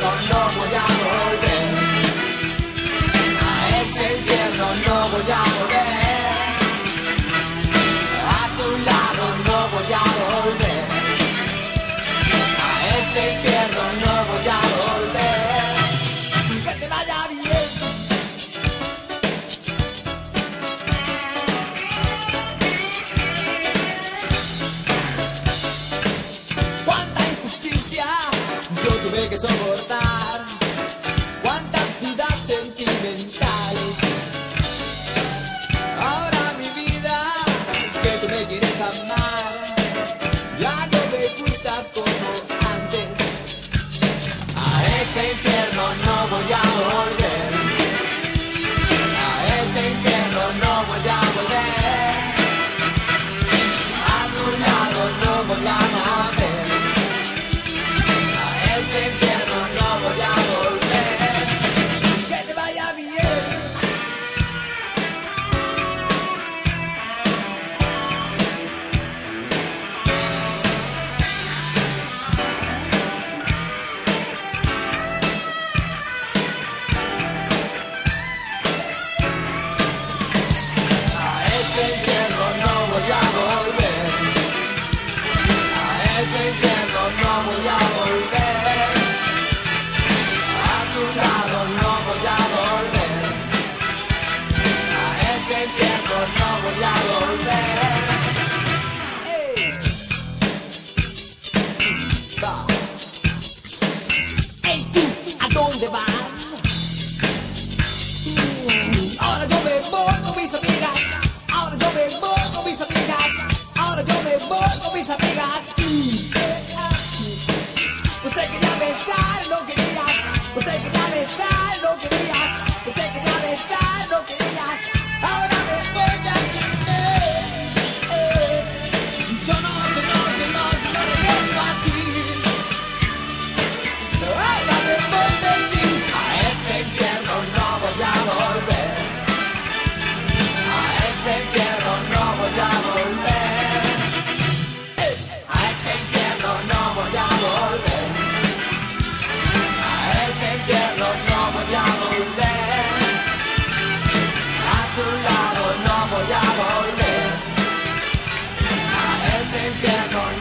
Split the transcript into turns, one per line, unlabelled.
infierno no voy a volver. A ese infierno no voy a volver. A tu lado no voy a volver. A ese infierno no voy a volver. Que te vaya bien. Cuánta injusticia yo tuve que soportar. Cuántas dudas sentimentales. Ahora mi vida, que tú me quieres amar, ya no me gustas como antes. A ese infierno no voy a volver. A ese infierno no voy a volver. A tu lado no voy a volver. A ese infierno no voy a volver. Que te vaya bien. A ese infierno no voy a volver. A ese infierno no voy a volver. A tu lado no voy a volver. A ese infierno no voy a volver. Ey. Va. Ey tú, ¿a dónde vas? Ahora yo me voy con mis amigas. Ahora yo me voy con mis amigas. Ahora yo me voy con mis amigas. Usted quería besar, no querías. Usted quería besar, no querías. Usted quería besar, no querías. Ahora me voy de aquí. Yo no regreso a ti. Ahora me voy de ti. A ese infierno no voy a volver. A ese infierno no voy a volver. A ese infierno no voy a volver. A ese infierno no voy a volver. A tu lado no voy a volver. A ese infierno